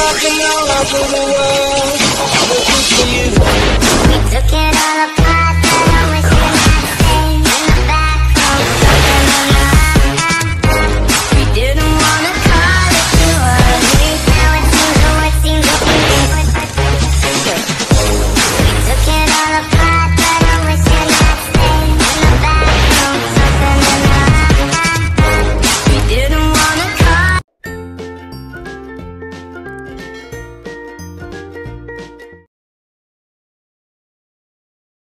rock and roll all through the world. We took it all up.